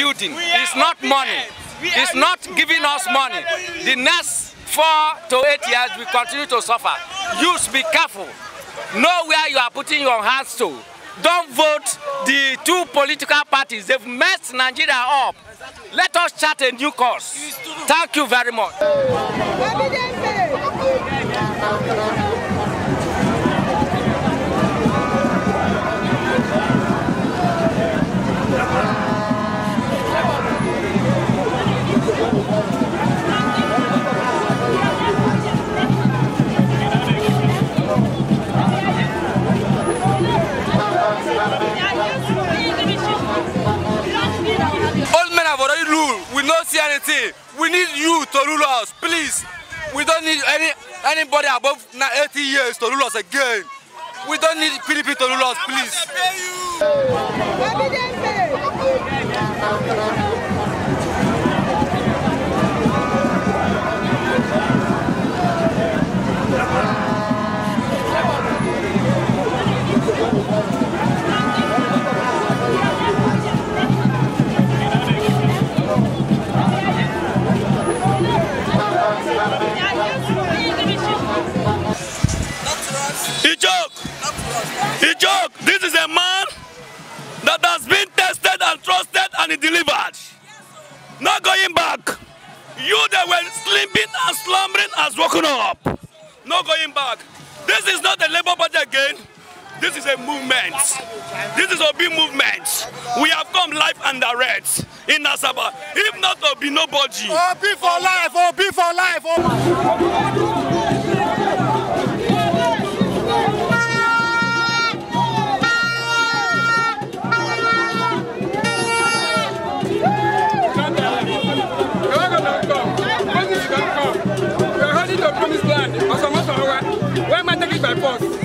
building. It's not money. It's not giving us money. The next 4 to 8 years, we continue to suffer. Youth, be careful. Know where you are putting your hands to. Don't vote the 2 political parties. They've messed Nigeria up. Let us chart a new course. Thank you very much. We don't see anything. We need you to rule us, please. We don't need anybody above 80 years to rule us again. We don't need PDP to rule us, please. He joke. This is a man that has been tested and trusted and he delivered. Not going back. You that were sleeping and slumbering has woken up. Not going back. This is not a Labour Party again. This is a movement. This is Obi movement. We have come live and direct in ASABA. If not Obi, nobody. Obi for life. Obi for life. Promised land. Where am I taking by force?